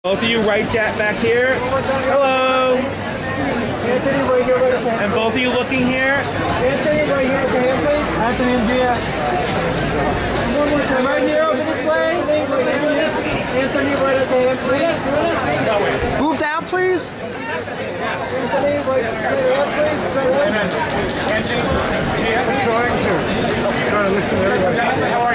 Both of you right back here. Hello. Anthony, right here, right at the hand. And both of you looking here. Anthony, right here at the hand, please. Anthony and Gia. One more time. Right here, over this way. Anthony, right at the hand, please. Move down, please. Anthony, right straight ahead, please. Straight ahead. Anthony, Gia, I'm trying to listen to everybody. How are you?